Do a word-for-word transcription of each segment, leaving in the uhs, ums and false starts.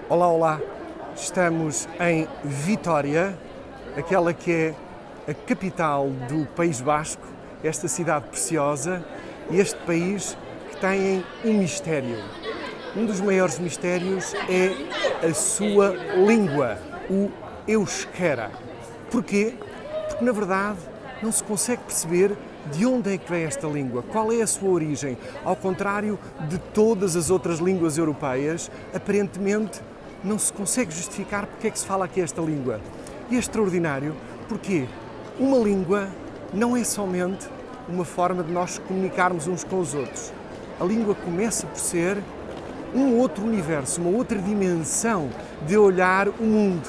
Olá, olá! Estamos em Vitória, aquela que é a capital do País Basco, esta cidade preciosa e este país que tem um mistério. Um dos maiores mistérios é a sua língua, o euskera. Porquê? Porque, na verdade, não se consegue perceber de onde é que vem esta língua, qual é a sua origem. Ao contrário de todas as outras línguas europeias, aparentemente não se consegue justificar porque é que se fala aqui esta língua. E é extraordinário porque uma língua não é somente uma forma de nós comunicarmos uns com os outros. A língua começa por ser um outro universo, uma outra dimensão de olhar o mundo.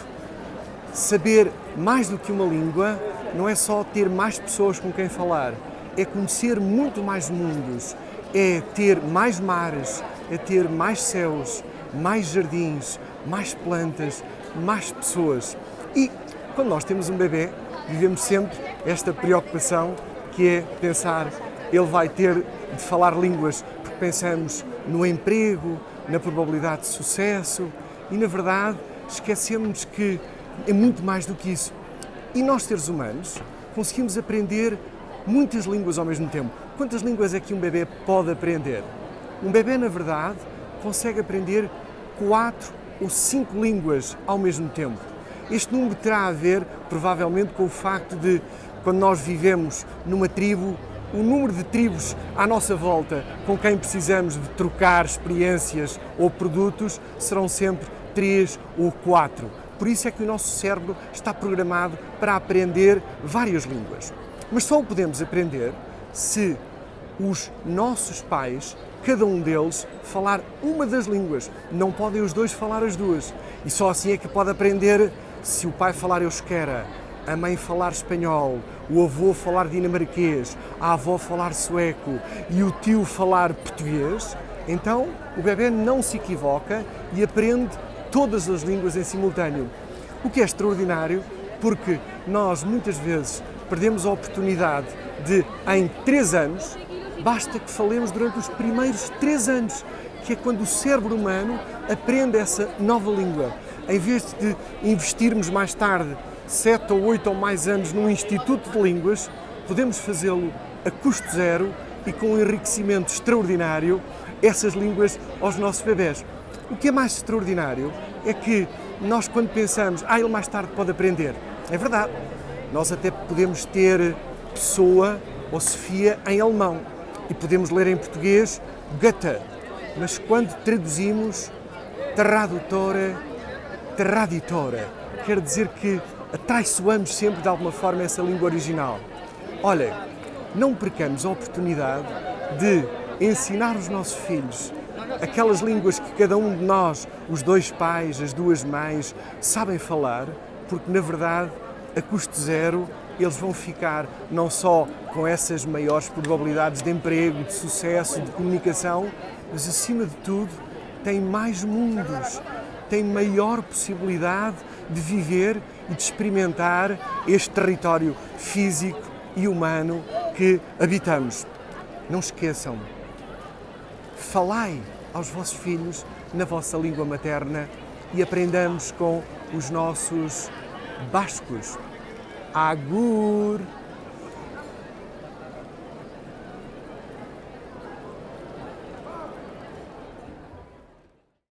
Saber mais do que uma língua não é só ter mais pessoas com quem falar, é conhecer muito mais mundos, é ter mais mares, é ter mais céus, mais jardins, mais plantas, mais pessoas. E quando nós temos um bebê, vivemos sempre esta preocupação que é pensar, ele vai ter de falar línguas, porque pensamos no emprego, na probabilidade de sucesso e, na verdade, esquecemos que é muito mais do que isso. E nós, seres humanos, conseguimos aprender muitas línguas ao mesmo tempo. Quantas línguas é que um bebê pode aprender? Um bebê, na verdade, consegue aprender quatro ou cinco línguas ao mesmo tempo. Este número terá a ver, provavelmente, com o facto de, quando nós vivemos numa tribo, o número de tribos à nossa volta com quem precisamos de trocar experiências ou produtos serão sempre três ou quatro. Por isso é que o nosso cérebro está programado para aprender várias línguas. Mas só o podemos aprender se os nossos pais, cada um deles, falar uma das línguas. Não podem os dois falar as duas. E só assim é que pode aprender se o pai falar euskera, a mãe falar espanhol, o avô falar dinamarquês, a avó falar sueco e o tio falar português. Então o bebê não se equivoca e aprende todas as línguas em simultâneo. O que é extraordinário, porque nós muitas vezes perdemos a oportunidade de, em três anos, basta que falemos durante os primeiros três anos, que é quando o cérebro humano aprende essa nova língua. Em vez de investirmos mais tarde sete ou oito ou mais anos num instituto de línguas, podemos fazê-lo a custo zero e com um enriquecimento extraordinário essas línguas aos nossos bebés. O que é mais extraordinário é que nós, quando pensamos, ah, ele mais tarde pode aprender, é verdade. Nós até podemos ter Pessoa ou Sofia em alemão e podemos ler em português Goethe, mas quando traduzimos Traduttore, Traditore, quer dizer que atraiçoamos sempre de alguma forma essa língua original. Olha, não percamos a oportunidade de ensinar os nossos filhos aquelas línguas que cada um de nós, os dois pais, as duas mães, sabem falar, porque na verdade, a custo zero, eles vão ficar não só com essas maiores probabilidades de emprego, de sucesso, de comunicação, mas acima de tudo, têm mais mundos, têm maior possibilidade de viver e de experimentar este território físico e humano que habitamos. Não esqueçam, falai aos vossos filhos na vossa língua materna e aprendamos com os nossos bascos. Agur!